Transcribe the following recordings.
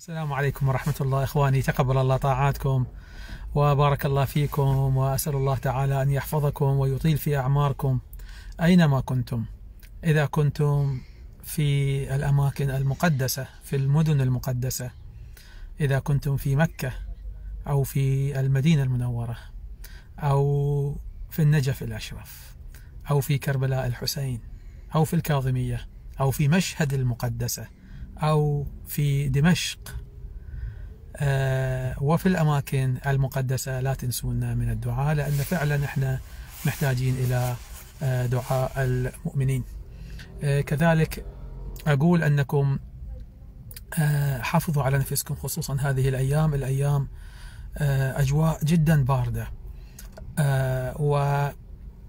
السلام عليكم ورحمة الله إخواني، تقبل الله طاعاتكم وبارك الله فيكم، وأسأل الله تعالى أن يحفظكم ويطيل في أعماركم أينما كنتم. إذا كنتم في الأماكن المقدسة، في المدن المقدسة، إذا كنتم في مكة أو في المدينة المنورة أو في النجف الأشرف أو في كربلاء الحسين أو في الكاظمية أو في مشهد المقدسة أو في دمشق وفي الأماكن المقدسة، لا تنسونا من الدعاء، لأن فعلا احنا محتاجين إلى دعاء المؤمنين. كذلك أقول أنكم حافظوا على نفسكم، خصوصا هذه الأيام أجواء جدا باردة، وما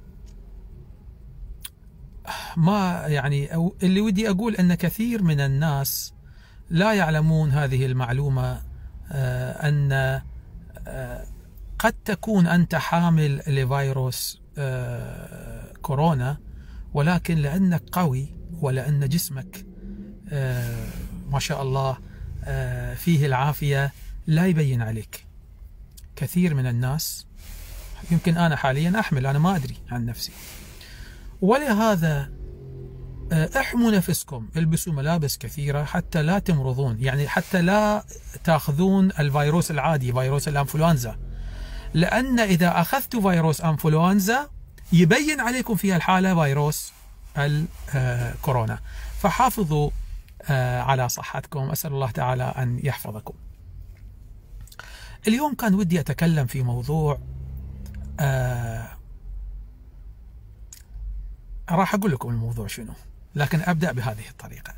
يعني اللي ودي أقول أن كثير من الناس لا يعلمون هذه المعلومة، أن قد تكون أنت حامل لفيروس كورونا، ولكن لأنك قوي ولأن جسمك ما شاء الله فيه العافية لا يبين عليك. كثير من الناس، يمكن أنا حاليا أحمل، أنا ما أدري عن نفسي، ولهذا احموا نفسكم، البسوا ملابس كثيرة حتى لا تمرضون، يعني حتى لا تأخذون الفيروس العادي، فيروس الأنفلونزا، لأن إذا أخذت فيروس أنفلونزا يبين عليكم في الحالة فيروس الكورونا. فحافظوا على صحتكم، أسأل الله تعالى أن يحفظكم. اليوم كان ودي أتكلم في موضوع راح أقول لكم الموضوع شنو، لكن أبدأ بهذه الطريقة.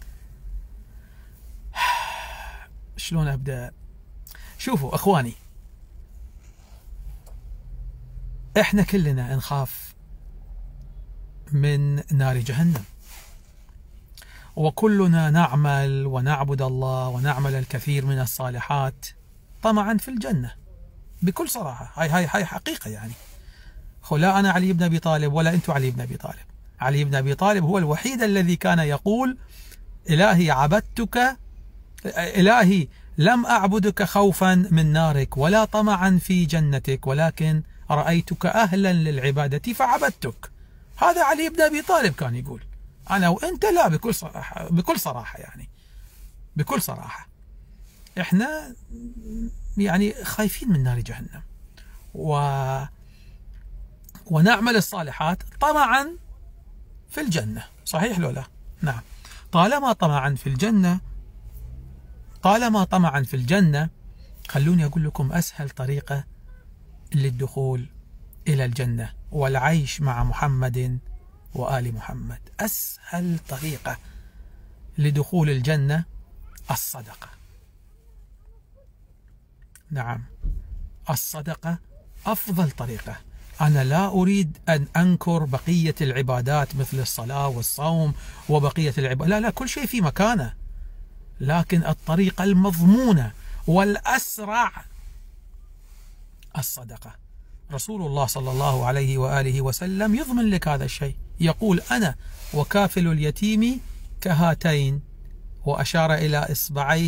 شلون أبدأ؟ شوفوا أخواني، إحنا كلنا نخاف من نار جهنم، وكلنا نعمل ونعبد الله ونعمل الكثير من الصالحات طمعا في الجنة بكل صراحة. هاي حقيقة يعني. لا أنا علي بن أبي طالب ولا أنتم علي بن أبي طالب. علي بن أبي طالب هو الوحيد الذي كان يقول: إلهي عبدتك، إلهي لم أعبدك خوفا من نارك ولا طمعا في جنتك، ولكن رأيتك أهلا للعبادة فعبدتك. هذا علي بن أبي طالب كان يقول. أنا وأنت لا، بكل صراحة، بكل صراحة يعني، بكل صراحة إحنا يعني خايفين من نار جهنم ونعمل الصالحات طمعا في الجنة. صحيح لو لا؟ نعم. طالما طمعا في الجنة، خلوني أقول لكم أسهل طريقة للدخول إلى الجنة والعيش مع محمد وآل محمد. أسهل طريقة لدخول الجنة الصدقة. نعم، الصدقة أفضل طريقة. أنا لا أريد أن أنكر بقية العبادات مثل الصلاة والصوم وبقية العبادات، لا، كل شيء في مكانه، لكن الطريقة المضمونة والأسرع الصدقة. رسول الله صلى الله عليه وآله وسلم يضمن لك هذا الشيء، يقول: أنا وكافل اليتيم كهاتين، وأشار إلى إصبعيه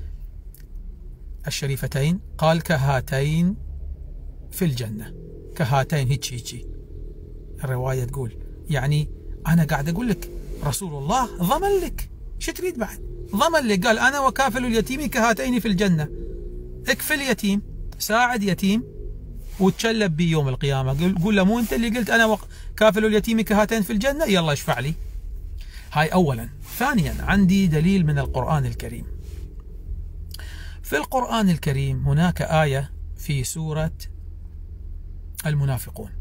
الشريفتين، قال: كهاتين في الجنة. كهاتين هيجي الرواية تقول، يعني أنا قاعد أقول لك رسول الله ضمن لك، شو تريد بعد؟ ضمن لك، قال: أنا وكافل اليتيم كهاتين في الجنة. اكفل يتيم، ساعد يتيم، وتشلب بي يوم القيامة. قول له: مو أنت اللي قلت أنا وكافل اليتيم كهاتين في الجنة؟ يلا اشفع لي. هاي أولا. ثانيا، عندي دليل من القرآن الكريم. في القرآن الكريم هناك آية في سورة المنافقون،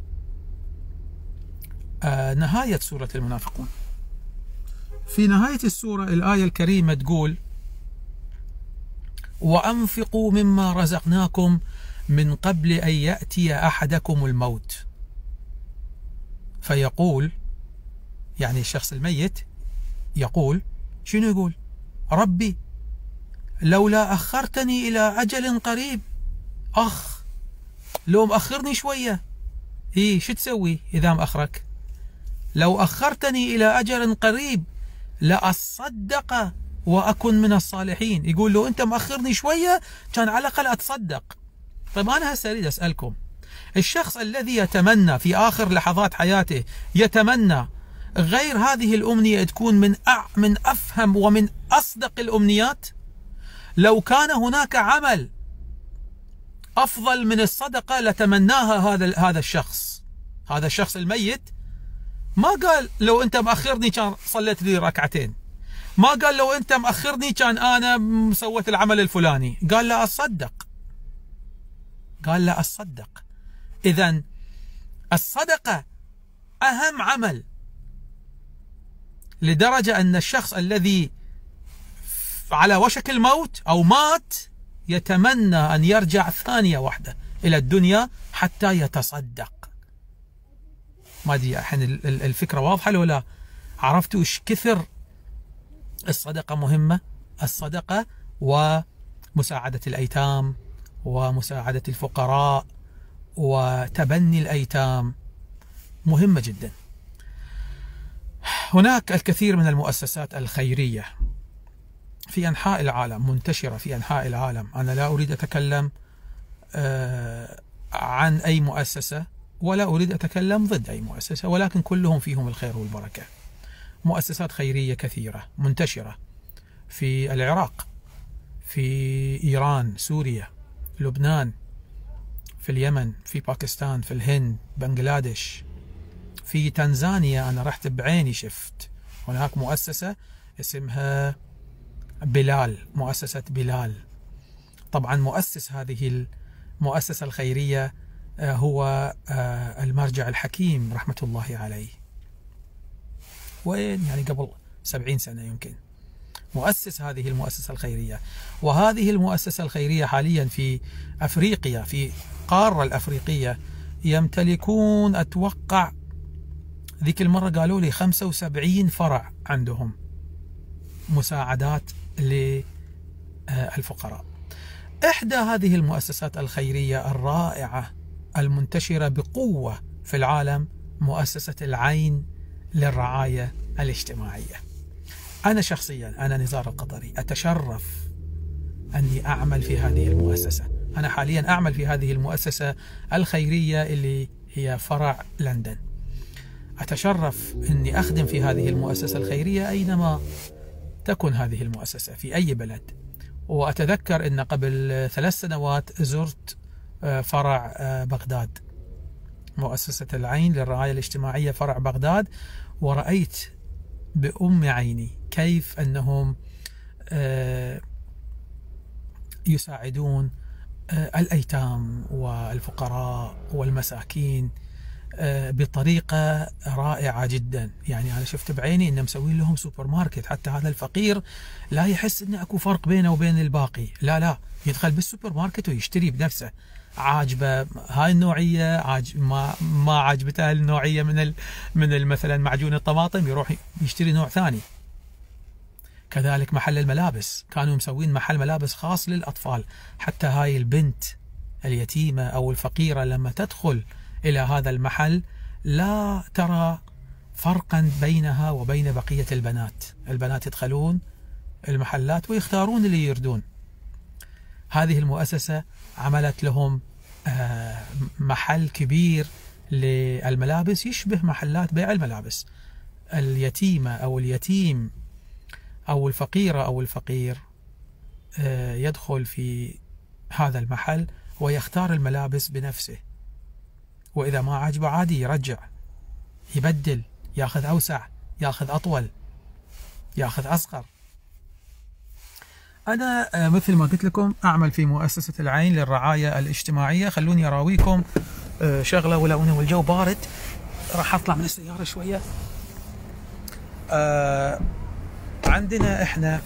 نهاية سورة المنافقون. في نهاية السورة الآية الكريمة تقول: وأنفقوا مما رزقناكم من قبل أن يأتي أحدكم الموت فيقول، يعني الشخص الميت يقول، شنو يقول؟ ربي لولا أخرتني إلى أجل قريب. لو مأخرني شوية. شو تسوي إذا مأخرك؟ لو أخرتني إلى أجل قريب لأصدق وأكن من الصالحين. يقول له أنت مأخرني شوية كان على الأقل أتصدق. طيب أنا هسه أريد أسألكم، الشخص الذي يتمنى في آخر لحظات حياته يتمنى غير هذه الأمنية تكون من أفهم ومن أصدق الأمنيات، لو كان هناك عمل أفضل من الصدقة لتمناها هذا الشخص الميت. ما قال لو أنت مأخرني كان صليت لي ركعتين، ما قال لو أنت مأخرني كان أنا سويت العمل الفلاني، قال لا أصدق. إذن الصدقة أهم عمل، لدرجة أن الشخص الذي على وشك الموت أو مات يتمنى أن يرجع ثانية واحدة إلى الدنيا حتى يتصدق. ما أدري الحين الفكرة واضحة لو لا؟ عرفتوا إيش كثر الصدقة مهمة؟ الصدقة ومساعدة الأيتام ومساعدة الفقراء وتبني الأيتام مهمة جدا. هناك الكثير من المؤسسات الخيرية في أنحاء العالم، منتشرة في أنحاء العالم. أنا لا أريد أتكلم عن أي مؤسسة ولا أريد أتكلم ضد أي مؤسسة، ولكن كلهم فيهم الخير والبركة. مؤسسات خيرية كثيرة منتشرة في العراق، في إيران، سوريا، لبنان، في اليمن، في باكستان، في الهند، بنغلاديش، في تنزانيا. أنا رحت بعيني شفت هناك مؤسسة اسمها بلال، مؤسسة بلال. طبعا مؤسس هذه المؤسسة الخيرية هو المرجع الحكيم رحمة الله عليه، وين يعني قبل 70 سنة يمكن مؤسس هذه المؤسسة الخيرية. وهذه المؤسسة الخيرية حاليا في أفريقيا، في القارة الأفريقية، يمتلكون أتوقع ذيك المرة قالوا لي 75 فرع عندهم مساعدات للفقراء. إحدى هذه المؤسسات الخيرية الرائعة المنتشرة بقوة في العالم مؤسسة العين للرعاية الاجتماعية. أنا شخصيا، أنا نزار القطري، أتشرف أني أعمل في هذه المؤسسة. أنا حاليا أعمل في هذه المؤسسة الخيرية اللي هي فرع لندن. أتشرف أني أخدم في هذه المؤسسة الخيرية أينما تكن هذه المؤسسة في أي بلد. وأتذكر أن قبل 3 سنوات زرت فرع بغداد، مؤسسة العين للرعاية الاجتماعية فرع بغداد، ورأيت بأم عيني كيف أنهم يساعدون الأيتام والفقراء والمساكين بطريقة رائعة جدا. يعني أنا شفت بعيني أنهم مسوين لهم سوبر ماركت، حتى هذا الفقير لا يحس أن أكو فرق بينه وبين الباقي، لا يدخل بالسوبر ماركت ويشتري بنفسه. عاجبه هاي النوعية، ما عاجبته النوعية من مثلا معجون الطماطم، يروح يشتري نوع ثاني. كذلك محل الملابس، كانوا مسوين محل ملابس خاص للأطفال، حتى هاي البنت اليتيمة أو الفقيرة لما تدخل إلى هذا المحل لا ترى فرقا بينها وبين بقية البنات يدخلون المحلات ويختارون اللي يردون. هذه المؤسسة عملت لهم محل كبير للملابس يشبه محلات بيع الملابس. اليتيمة أو اليتيم أو الفقيرة أو الفقير يدخل في هذا المحل ويختار الملابس بنفسه، وإذا ما عجبه عادي يرجع، يبدل، ياخذ أوسع، ياخذ أطول، ياخذ أصغر. أنا مثل ما قلت لكم أعمل في مؤسسة العين للرعاية الاجتماعية. خلوني أراويكم شغلة، ولو أنه الجو بارد راح أطلع من السيارة شوية. عندنا إحنا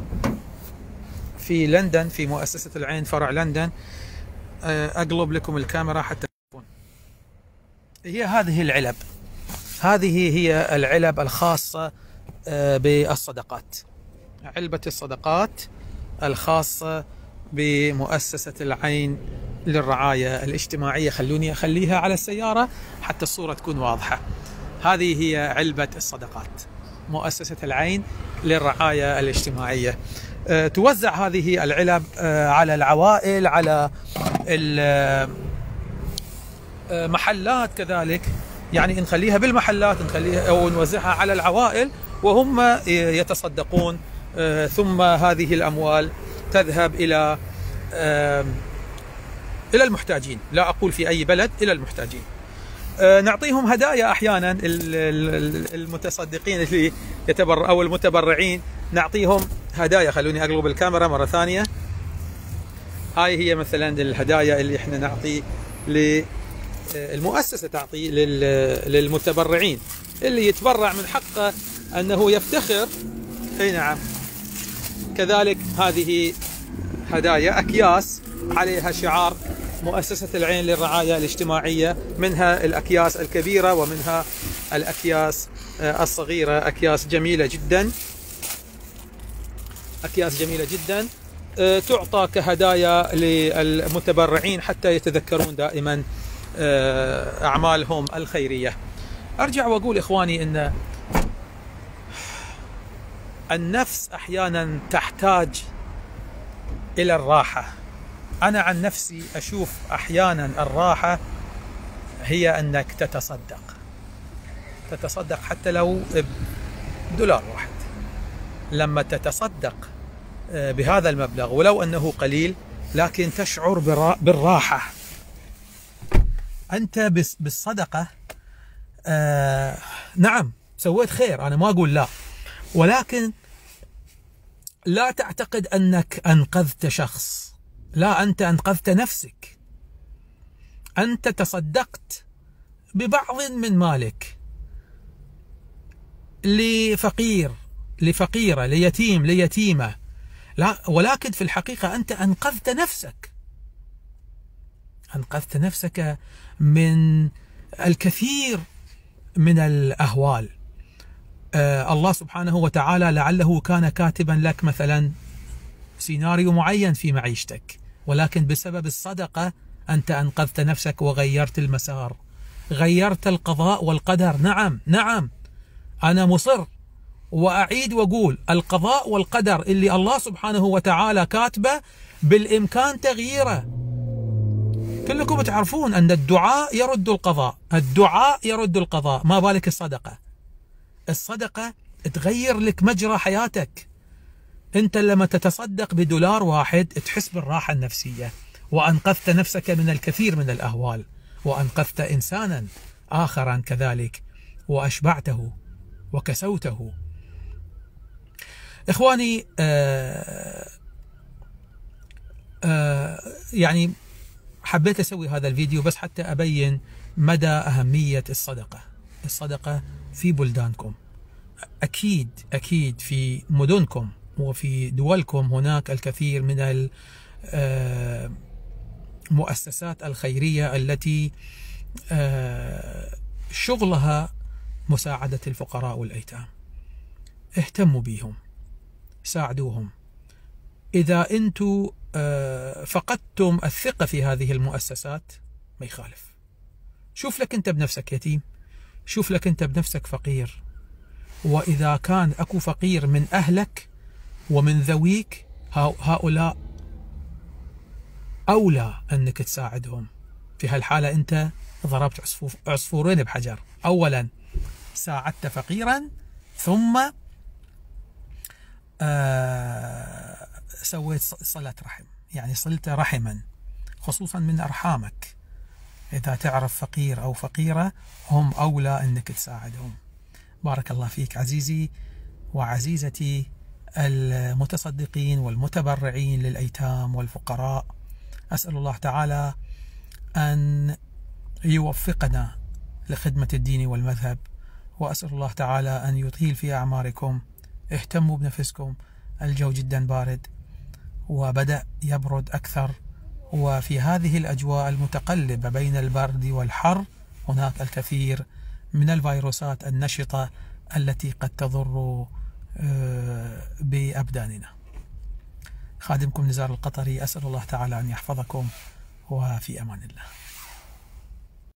في لندن في مؤسسة العين فرع لندن، أقلب لكم الكاميرا حتى تشوفون. هي هذه العلب، هذه هي العلب الخاصة بالصدقات، علبة الصدقات الخاصة بمؤسسة العين للرعاية الاجتماعية. خلوني أخليها على السيارة حتى الصورة تكون واضحة. هذه هي علبة الصدقات، مؤسسة العين للرعاية الاجتماعية. توزع هذه العلب على العوائل، على المحلات كذلك، يعني نخليها بالمحلات، نخليها أو نوزعها على العوائل وهم يتصدقون، ثم هذه الأموال تذهب إلى المحتاجين، لا أقول في أي بلد، إلى المحتاجين. نعطيهم هدايا أحيانا، المتصدقين اللي أو المتبرعين نعطيهم هدايا. خلوني أقلب الكاميرا مرة ثانية. هاي هي مثلا الهدايا اللي احنا نعطي المؤسسة تعطي للمتبرعين، اللي يتبرع من حقه أنه يفتخر. أي نعم. كذلك هذه هدايا أكياس عليها شعار مؤسسة العين للرعاية الاجتماعية، منها الأكياس الكبيرة ومنها الأكياس الصغيرة. أكياس جميلة جدا، أكياس جميلة جدا تعطى كهدايا للمتبرعين حتى يتذكرون دائما أعمالهم الخيرية. أرجع وأقول إخواني أن النفس أحيانا تحتاج إلى الراحة. أنا عن نفسي أشوف أحيانا الراحة هي أنك تتصدق حتى لو $1. لما تتصدق بهذا المبلغ ولو أنه قليل، لكن تشعر بالراحة. أنت بالصدقة نعم سويت خير، أنا ما أقول لا، ولكن لا تعتقد أنك أنقذت شخص، لا، أنت أنقذت نفسك. أنت تصدقت ببعض من مالك لفقير، لفقيرة، ليتيم، ليتيمة، لا، ولكن في الحقيقة أنت أنقذت نفسك، أنقذت نفسك من الكثير من الأهوال. الله سبحانه وتعالى لعله كان كاتبا لك مثلا سيناريو معين في معيشتك، ولكن بسبب الصدقة أنت أنقذت نفسك وغيرت المسار، غيرت القضاء والقدر. نعم نعم، أنا مصر وأعيد وأقول القضاء والقدر اللي الله سبحانه وتعالى كاتبه بالإمكان تغييره. كلكم تعرفون أن الدعاء يرد القضاء، الدعاء يرد القضاء، ما بالك الصدقة. الصدقة تغير لك مجرى حياتك. أنت لما تتصدق $1 تحس بالراحة النفسية، وأنقذت نفسك من الكثير من الأهوال، وأنقذت إنسانا آخرا كذلك، وأشبعته وكسوته. إخواني يعني حبيت أسوي هذا الفيديو بس حتى أبين مدى أهمية الصدقة. الصدقة في بلدانكم، أكيد أكيد في مدنكم وفي دولكم هناك الكثير من المؤسسات الخيرية التي شغلها مساعدة الفقراء والأيتام. اهتموا بهم، ساعدوهم. إذا أنتم فقدتم الثقة في هذه المؤسسات ما يخالف، شوف لك أنت بنفسك يتيم، شوف لك أنت بنفسك فقير، وإذا كان أكو فقير من أهلك ومن ذويك، هؤلاء أولى أنك تساعدهم. في هالحالة أنت ضربت عصفورين بحجر. أولا ساعدت فقيرا، ثم سويت صلة رحم، يعني صلت رحما، خصوصا من أرحامك. إذا تعرف فقير أو فقيرة هم أولى أنك تساعدهم. بارك الله فيك عزيزي وعزيزتي المتصدقين والمتبرعين للأيتام والفقراء. أسأل الله تعالى أن يوفقنا لخدمة الدين والمذهب، وأسأل الله تعالى أن يطيل في أعماركم. اهتموا بنفسكم، الجو جدا بارد وبدأ يبرد أكثر، وفي هذه الأجواء المتقلبة بين البرد والحر هناك الكثير من الفيروسات النشطة التي قد تضر بأبداننا. خادمكم نزار القطري، أسأل الله تعالى أن يحفظكم، وفي أمان الله.